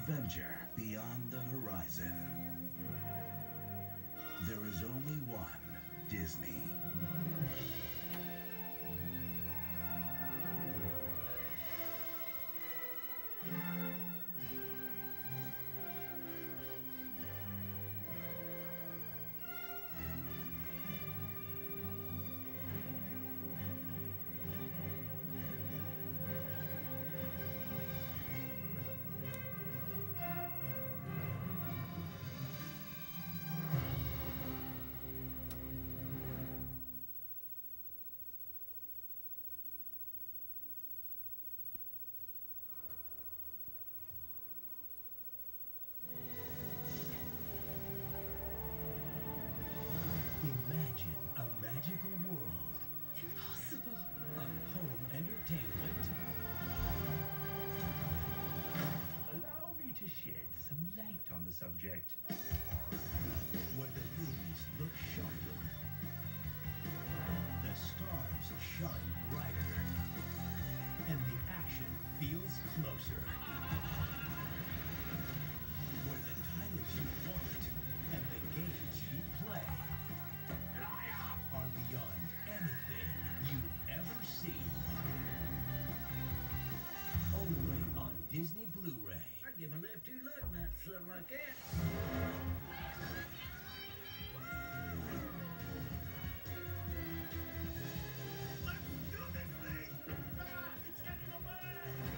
adventure beyond the horizon. There is only one Disney. Imagine a magical world Impossible. of home entertainment. Allow me to shed some light on the subject. Where the movies look sharper, the stars shine brighter, and the action feels closer. Where the titles you want and the games you play are beyond anything you've ever seen. Only on Disney Blu-ray. I'd give my left two looking at something like that. Let's do this thing! It's getting away!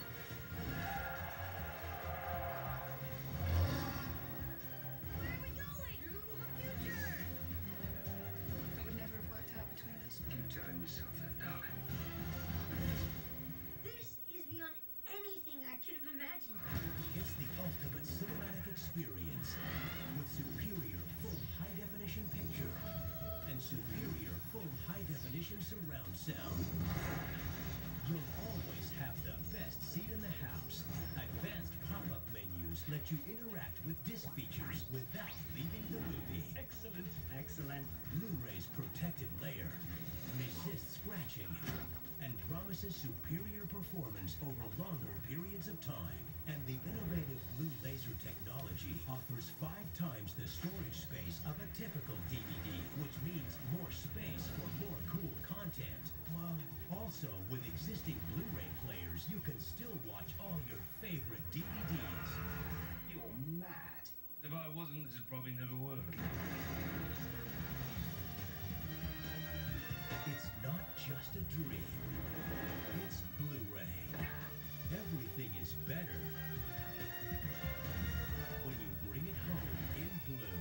Where are we going? To the future. It would never have worked out between us. Keep telling yourself that, darling. This is beyond anything I could have imagined. It's the ultimate cinematic experience with superior full high-definition picture and superior full high-definition surround sound. You'll always have the best seat in the house. Advanced pop-up menus let you interact with disc features without leaving the movie. Excellent, excellent. Blu-ray's protective layer resists scratching and promises superior performance over longer periods of time. And the innovative Blue Laser technology offers 5 times the storage space of a typical DVD, which means more space for more cool content. Wow. Also, with existing Blu-ray players, you can still watch all your favorite DVDs. You're mad. If I wasn't, this would probably never work. It's not just a dream. It's Blu-ray. Everything is better when you bring it home in blue.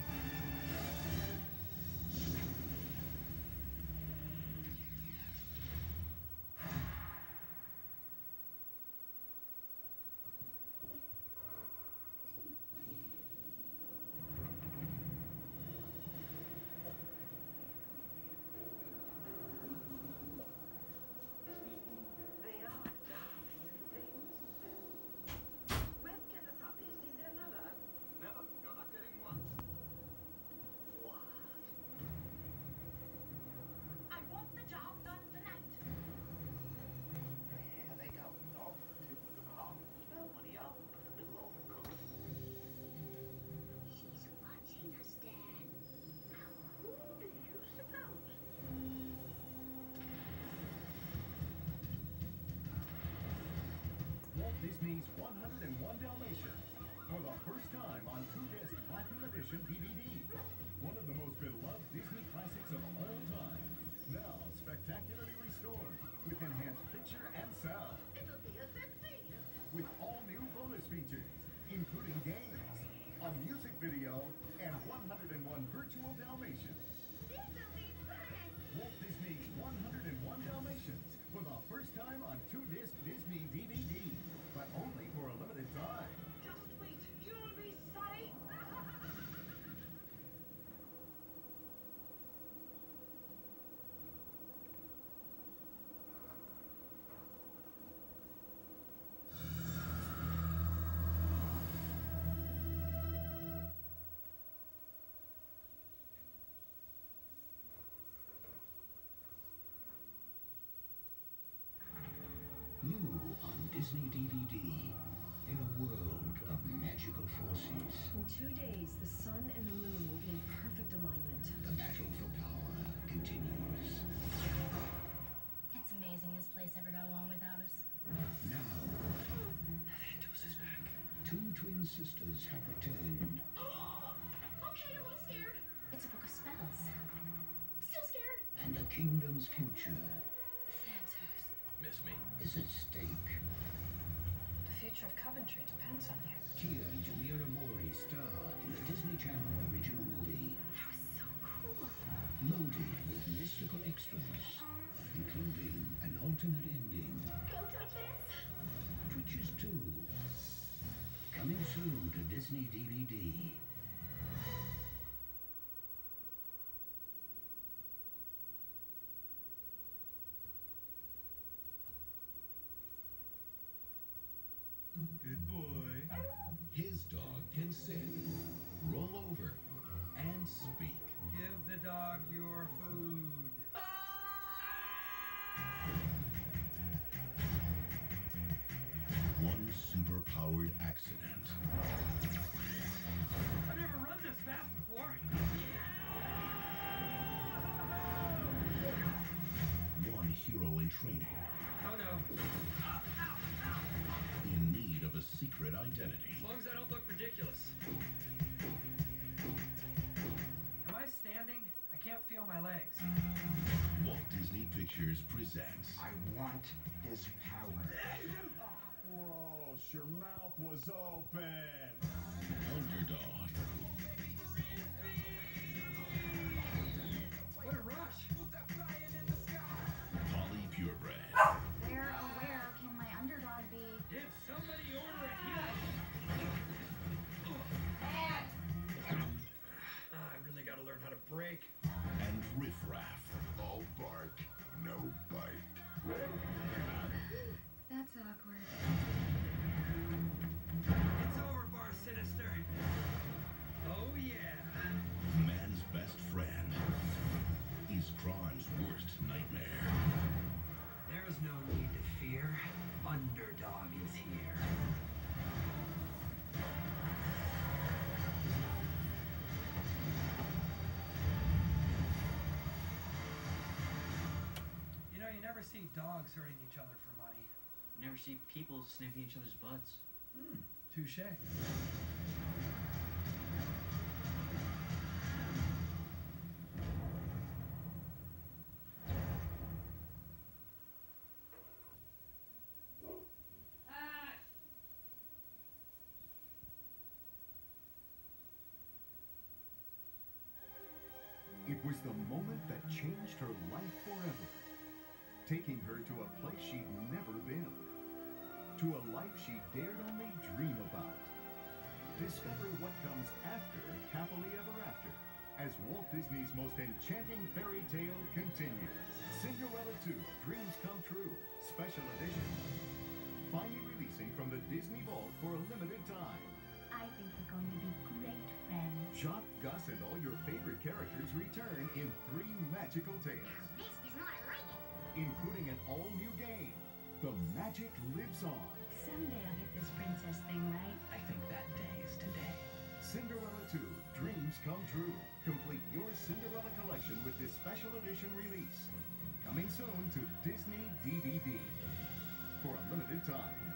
They are darling little things. When can the puppies see their mother? Never. You're not getting one. What? I want the job done tonight. There they go. Off to the car. Nobody up, but a little overcooked. She's watching us, Dad. Who do you suppose? Walt Disney's 101 Dalmatians for the first time on 2-disc Platinum Edition DVD. One of the most beloved Disney classics of all time. Now spectacularly restored with enhanced picture and sound. It'll be a sensation. With all new bonus features, including games, a music video, and 101 virtual Dalmatians. This'll be fun. Walt Disney's 101 Dalmatians for the first time on 2-disc Disney DVD, but only for a limited time. Just wait. You'll be sorry. New on Disney DVD. in a world of magical forces. In 2 days, the sun and the moon will be in perfect alignment. The battle for power continues. It's amazing this place ever got along without us. Now, Ventus is back. two twin sisters have returned. Okay, a little scared. It's a book of spells. Still scared. And the kingdom's future Santos. Miss me? is at stake. The future of Coventry depends on you. Tia and Tamira Mori star in the Disney Channel original movie, That was so cool. loaded with mystical extras, including an alternate ending. Go Twitches. Twitches 2. Coming soon to Disney DVD. Good boy. His dog can sit, roll over, and speak. Give the dog your food. One super-powered accident. I've never run this fast before. One hero in training, Oh no. in need of a secret identity. As long as I don't look ridiculous. Am I standing? I can't feel my legs. Walt Disney Pictures presents I want his power. Gross, your mouth was open. Underdog. What a rush. Polly Purebred. Where, oh where can my underdog be? Did somebody order a hit? I really gotta learn how to brake. And Riff Raff. All bark, no bite. That's awkward. It's over, Bar Sinister. Oh yeah. Man's best friend is crime's worst nightmare. There's no need to fear. Underdog is here. You know, you never see dogs hurting each other for money. You never see people sniffing each other's butts. Touche. It was the moment that changed her life forever, taking her to a place she'd never been, to a life she dared only dream about. Discover what comes after Happily Ever After as Walt Disney's most enchanting fairy tale continues. Cinderella 2, Dreams Come True, Special Edition. Finally releasing from the Disney Vault for a limited time. I think we're going to be great friends. Jop, Gus, and all your favorite characters return in 3 magical tales, This is not like it. including an all-new game. The magic lives on. Someday I'll get this princess thing right. I think that day is today. Cinderella 2, Dreams Come True. Complete your Cinderella collection with this special edition release. Coming soon to Disney DVD. For a limited time.